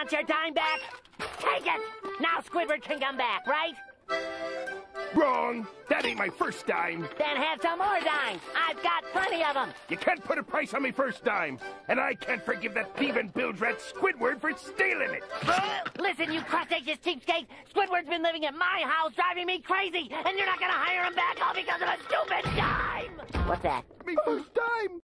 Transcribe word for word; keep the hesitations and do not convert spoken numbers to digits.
want your dime back? Take it! Now Squidward can come back, right? Wrong. That ain't my first dime. Then have some more dimes. I've got plenty of them. You can't put a price on me first dime. And I can't forgive that thieving bilge rat Squidward for stealing it. Listen, you crustaceous cheapskate. Squidward's been living at my house driving me crazy. And you're not gonna hire him back all because of a stupid dime. What's that? Me first dime.